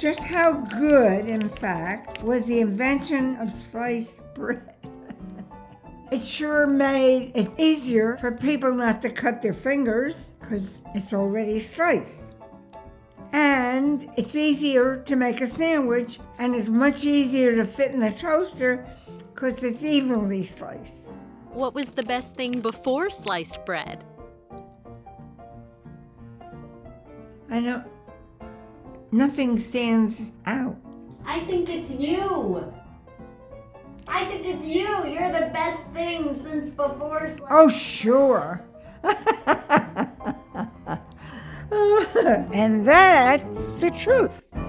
Just how good, in fact, was the invention of sliced bread? It sure made it easier for people not to cut their fingers because it's already sliced. And it's easier to make a sandwich, and it's much easier to fit in the toaster because it's evenly sliced. What was the best thing before sliced bread? I know nothing stands out. I think it's you. I think it's you. You're the best thing since before sliced. Oh, sure. And that's the truth.